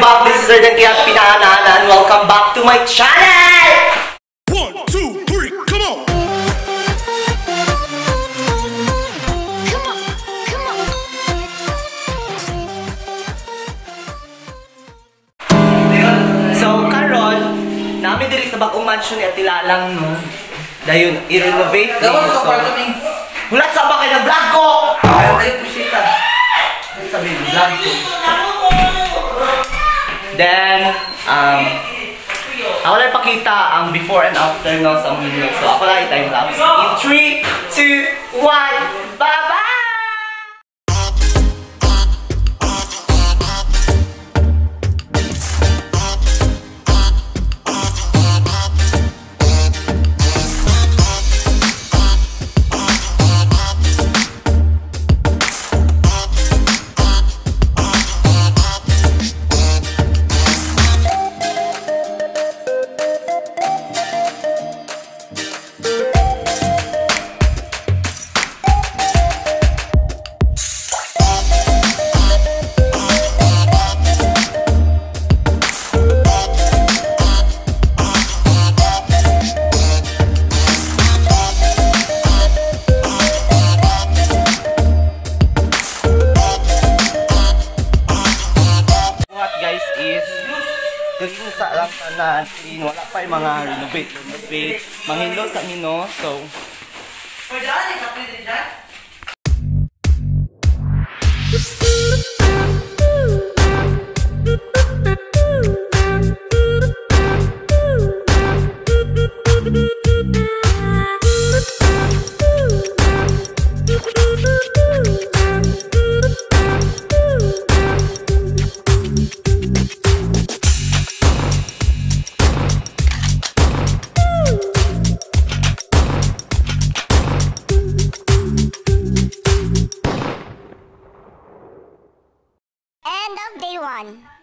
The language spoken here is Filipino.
back. This is Sergeant Kiat Pinaanan and welcome back to my channel! 1, 2, 3, come on! So, karon, namin diri sa bagong mansion ni Atilalang, no? Dayon, i-renovate ni. So, hulat sa ba kayo ng vlog ko! Ayaw tayo pusita. Sabi, vlog ko. Then, ako lang ipakita ang before and after, no, sa video. So, ako lang i-timelapse. In 3, 2, 1, bye-bye! Kasi sa lang tanan, wala pa yung mga renovate, manghilo sa mino, so... End of day 1.